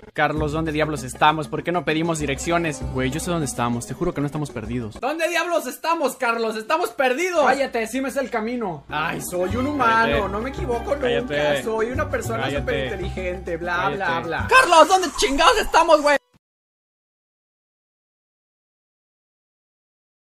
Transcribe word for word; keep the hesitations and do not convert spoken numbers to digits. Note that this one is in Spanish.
Carlos, ¿dónde diablos estamos? ¿Por qué no pedimos direcciones? Güey, yo sé dónde estamos, te juro que no estamos perdidos. ¿Dónde diablos estamos, Carlos? ¡Estamos perdidos! Cállate, sí me sé el camino. Ay, soy un humano, Cállate. no me equivoco Cállate. nunca. Soy una persona Cállate. súper inteligente, bla, Cállate. bla, bla. Carlos, ¿dónde chingados estamos, güey?